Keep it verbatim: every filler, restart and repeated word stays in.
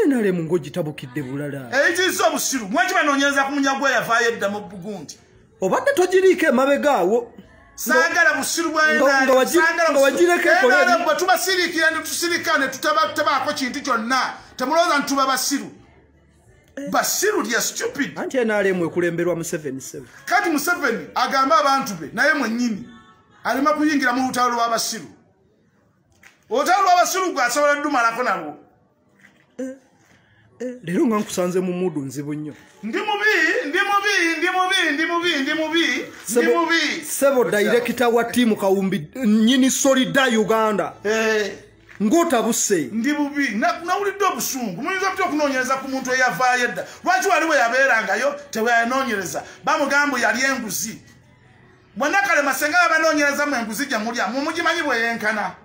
enale mungo gitabukidde bulala ekiso obusiru mwaki banoonyereza ku munyagwa yavaayo edda mu Bugundi obadde togiriiko emabegaawo saagala busiru bwa enale bwe tubasiriikira ne tusirika ne tutabaako kintu kyonna temulowooza nti tuba basiru basiru lya stupid anti enale mwe kulemberwa mu seven seven kati Museveni agamba abantu be naye mwennyini alema kuyingira mu lutalo lw'abasiru olutalo lw'abasiru gwasobola ddumalako nalwo leero nga nkusanze mu mudu nzibu nnyo ndi mubi ndi mubi ndi mubi ndi mubi ndi mubi ndi mubi sebo director wa timu Kawumbi nyini Solida Uganda eh ngotabuse ndi bubi nawulidde obusungu muyinza kutya okunoonyereza ku muntu eyavaayo edda lwaki waliwo yabeerangayo teweyanoonyereza bamugambo yali enguzi mwena kale masenga babanoonyereza mu enguzi gye mulya mumugimanyi bwe yenkana